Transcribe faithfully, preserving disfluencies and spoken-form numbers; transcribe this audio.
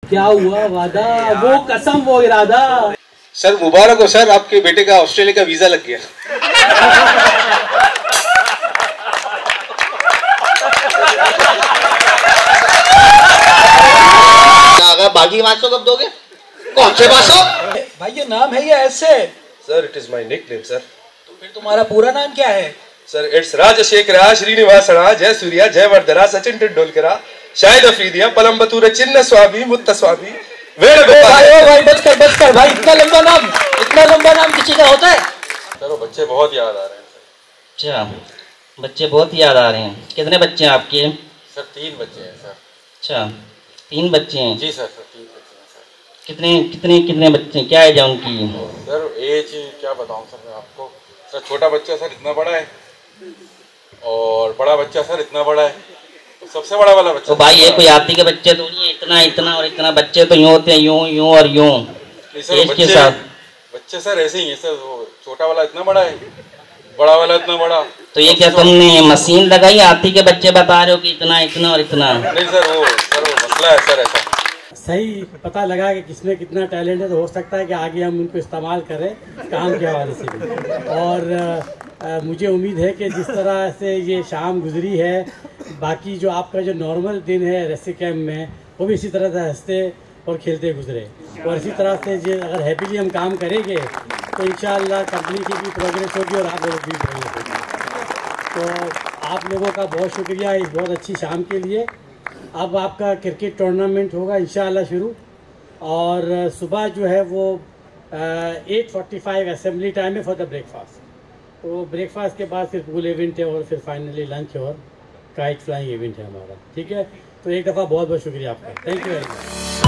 क्या हुआ वादा, वो कसम वो इरादा। सर मुबारक हो सर, आपके बेटे का ऑस्ट्रेलिया का वीजा लग गया। बागी पाँच कब दोगे? कौन से पाँच सौ? भाई ये नाम है या ऐसे? Sir it is my nickname sir. तो फिर तुम्हारा पूरा नाम क्या है? सर इट्स राजशेखरा श्रीनिवासरा जय सूर्या जय वर्धरा सचिन तेंदुलकरा शाहिद अफरीदिया पलम्बतूर चिन्ह स्वामी मुत्त स्वामी वेणुगोपाल। भाई बच कर बच कर भाई, इतना लंबा नाम, इतना लंबा नाम किसी का होता है? सर वो बच्चे बहुत याद आ रहे हैं सर। अच्छा बच्चे बहुत याद आ रहे हैं। कितने बच्चे हैं आपके? सर तीन बच्चे हैं सर। अच्छा तीन बच्चे हैं? जी सर सर तीन बच्चे हैं सर। कितने कितने कितने बच्चे क्या एज है उनकी? सर एज क्या बताऊं सर मैं आपको। सर छोटा बच्चा सर इतना बड़ा है और बड़ा बच्चा सर इतना बड़ा है, तो सबसे बड़ा वाला बच्चा। तो भाई ये कोई आती के बच्चे तो नहीं है, इतना इतना और इतना। बच्चे तो यूं होते हैं, यूं यूं और यूं एज के साथ। बच्चे सर ऐसे ही है सर, वो छोटा वाला इतना बड़ा है, बड़ा वाला इतना बड़ा। तो ये क्या तुमने मशीन लगाई? हाथी के बच्चे बता रहे हो कि इतना इतना और इतना? नहीं सर वो सर वो मसला है सर ऐसा। सही पता लगा कि किसमें कितना टैलेंट है, तो हो सकता है कि आगे हम उनको इस्तेमाल करें काम के हवाले से भी। और आ, आ, मुझे उम्मीद है कि जिस तरह से ये शाम गुजरी है, बाकी जो आपका जो नॉर्मल दिन है रेस्क्यू कैम्प में, वो भी इसी तरह से हंसते और खेलते गुजरे। और इसी तरह से जो अगर हैप्पीली हम काम करेंगे तो इंशाअल्लाह कंपनी की भी प्रोग्रेस होगी और आप लोगों की भी प्रोग्रेस होगी। तो आप लोगों का बहुत शुक्रिया इस बहुत अच्छी शाम के लिए। अब आपका क्रिकेट टूर्नामेंट होगा इंशाअल्लाह शुरू, और सुबह जो है वो eight forty five assembly time है फॉर द ब्रेकफास्ट। तो ब्रेकफास्ट के बाद फिर पूल इवेंट है और फिर फाइनली लंच और काइट फ्लाइंग इवेंट है हमारा। ठीक है, तो एक दफ़ा बहुत बहुत शुक्रिया आपका, थैंक यू वेरी मच।